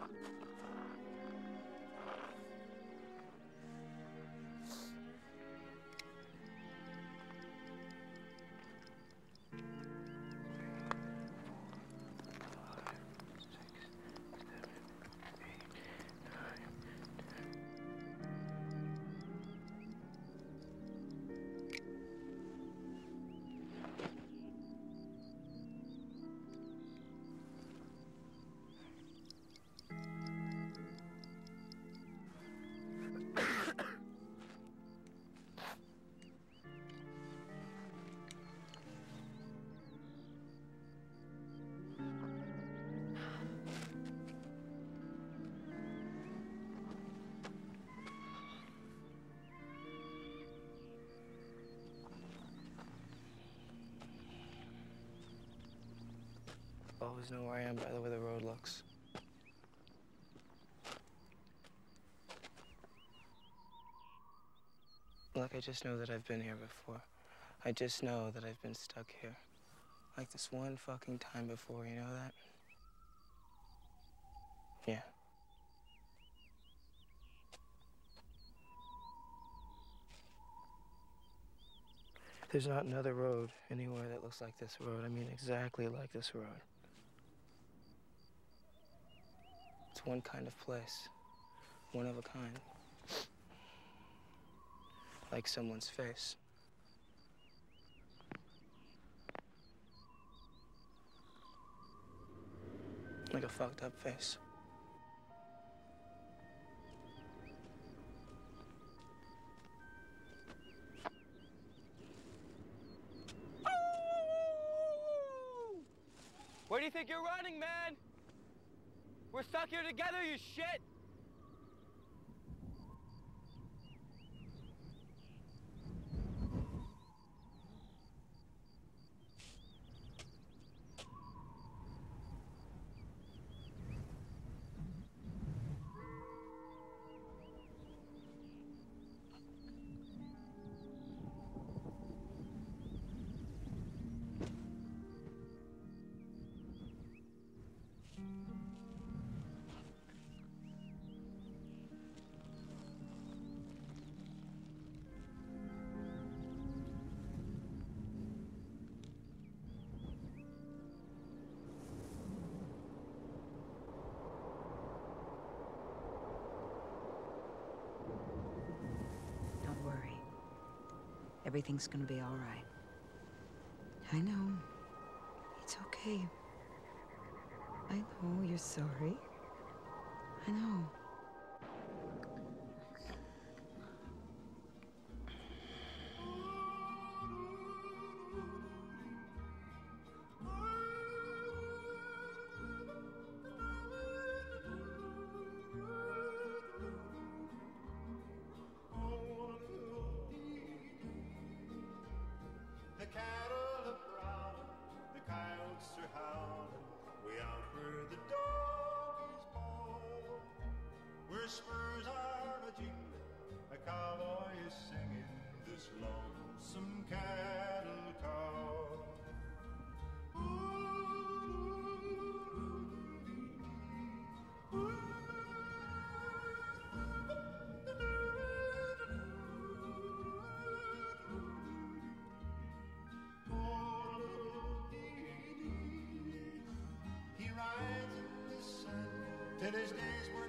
Always know where I am by the way the road looks. Like, I just know that I've been here before. I just know that I've been stuck here. Like this one fucking time before, you know that? Yeah. There's not another road anywhere that looks like this road. I mean, exactly like this road. It's one kind of place. One of a kind. Like someone's face. Like a fucked up face. Where do you think you're running, man? We're stuck here together, you shit! Don't worry. Everything's gonna be all right. I know. It's okay. I know you're sorry. I know. The cattle are prowling, the coyotes are howling, way out where the dog is born. Where spurs are a-jingling, a cowboy is singing this lonesome cattle call. He rides in the sun till his days were